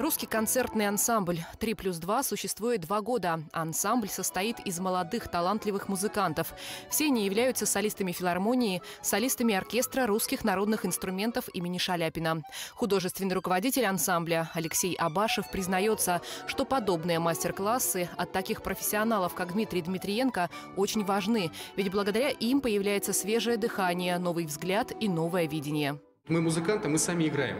Русский концертный ансамбль «3+2» существует 2 года. Ансамбль состоит из молодых талантливых музыкантов. Все они являются солистами филармонии, солистами оркестра русских народных инструментов имени Шаляпина. Художественный руководитель ансамбля Алексей Абашев признается, что подобные мастер-классы от таких профессионалов, как Дмитрий Дмитриенко, очень важны. Ведь благодаря им появляется свежее дыхание, новый взгляд и новое видение. Мы музыканты, мы сами играем.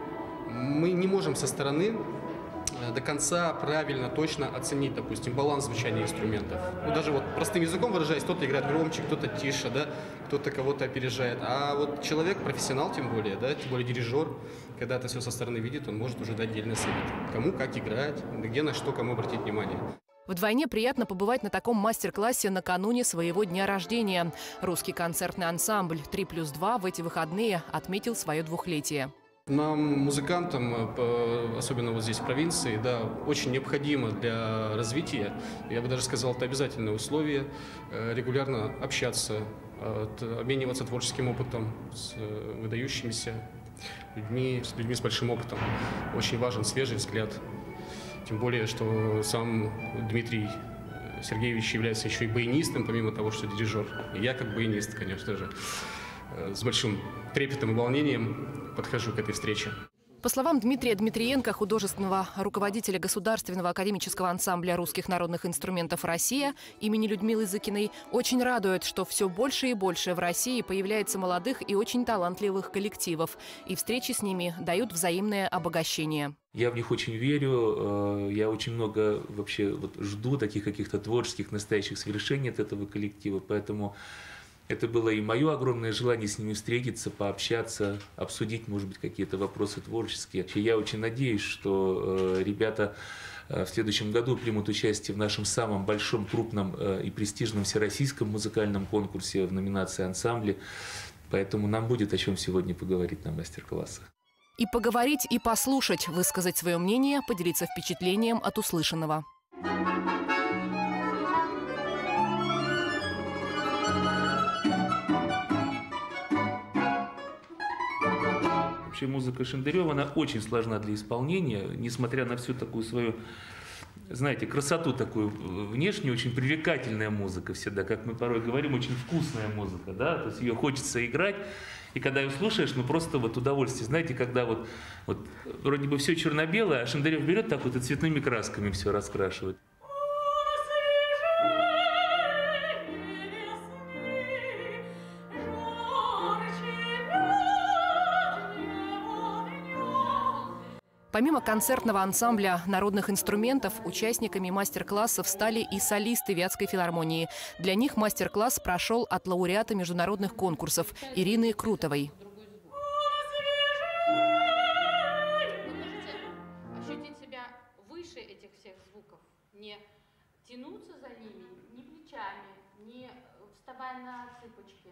Мы не можем со стороны до конца правильно, точно оценить, допустим, баланс звучания инструментов. Ну, даже вот простым языком выражаясь, кто-то играет громче, кто-то тише, да, кто-то кого-то опережает. А вот человек, профессионал тем более дирижер, когда это все со стороны видит, он может уже дать дельный совет. Кому как играть, где на что, кому обратить внимание. Вдвойне приятно побывать на таком мастер-классе накануне своего дня рождения. Русский концертный ансамбль «3+2» в эти выходные отметил свое 2-летие. Нам, музыкантам, особенно вот здесь в провинции, да, очень необходимо для развития, я бы даже сказал, это обязательное условие, регулярно общаться, обмениваться творческим опытом с выдающимися людьми, с большим опытом. Очень важен свежий взгляд. Тем более, что сам Дмитрий Сергеевич является еще и баянистом, помимо того, что дирижер. И я как баянист, конечно же, с большим трепетом и волнением подхожу к этой встрече. По словам Дмитрия Дмитриенко, художественного руководителя Государственного академического ансамбля русских народных инструментов «Россия» имени Людмилы Зыкиной, очень радует, что все больше и больше в России появляется молодых и очень талантливых коллективов. И встречи с ними дают взаимное обогащение. Я в них очень верю, я очень много вообще жду таких каких-то творческих настоящих свершений от этого коллектива, поэтому это было и мое огромное желание с ними встретиться, пообщаться, обсудить, может быть, какие-то вопросы творческие. Я очень надеюсь, что ребята в следующем году примут участие в нашем самом большом, крупном и престижном всероссийском музыкальном конкурсе в номинации «Ансамбли». Поэтому нам будет о чем сегодня поговорить на мастер-классах. И поговорить, и послушать, высказать свое мнение, поделиться впечатлением от услышанного. Вообще музыка Шенdeрева, она очень сложна для исполнения, несмотря на всю такую свою, знаете, красоту такую внешнюю, очень привлекательная музыка всегда, как мы порой говорим, очень вкусная музыка, да, то есть ее хочется играть, и когда ее слушаешь, ну просто удовольствие, знаете, когда вроде бы все черно-белое, а Шендерев берет так и цветными красками все раскрашивает. Помимо концертного ансамбля народных инструментов, участниками мастер-классов стали и солисты Вятской филармонии. Для них мастер-класс прошел от лауреата международных конкурсов Ирины Крутовой. Ощутить себя выше этих всех звуков, не тянуться за ними, ни плечами, не вставая на цыпочки.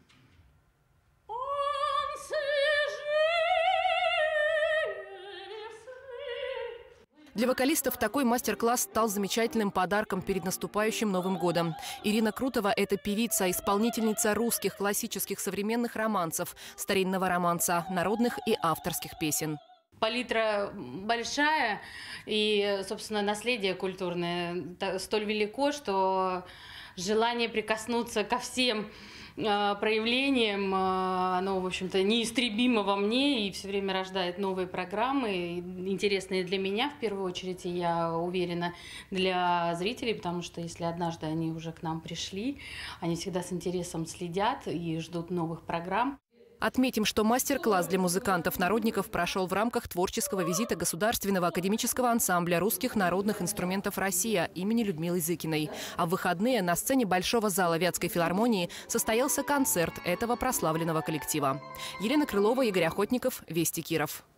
Для вокалистов такой мастер-класс стал замечательным подарком перед наступающим Новым годом. Ирина Крутова – это певица, исполнительница русских классических современных романсов, старинного романса, народных и авторских песен. Палитра большая, и, собственно, наследие культурное столь велико, что желание прикоснуться ко всем проявлением, оно, в общем-то, неистребимо во мне и все время рождает новые программы, интересные для меня, в первую очередь, и я уверена, для зрителей, потому что если однажды они уже к нам пришли, они всегда с интересом следят и ждут новых программ. Отметим, что мастер-класс для музыкантов-народников прошел в рамках творческого визита Государственного академического ансамбля русских народных инструментов «Россия» имени Людмилы Зыкиной. А в выходные на сцене Большого зала Вятской филармонии состоялся концерт этого прославленного коллектива. Елена Крылова, Игорь Охотников, Вести Киров.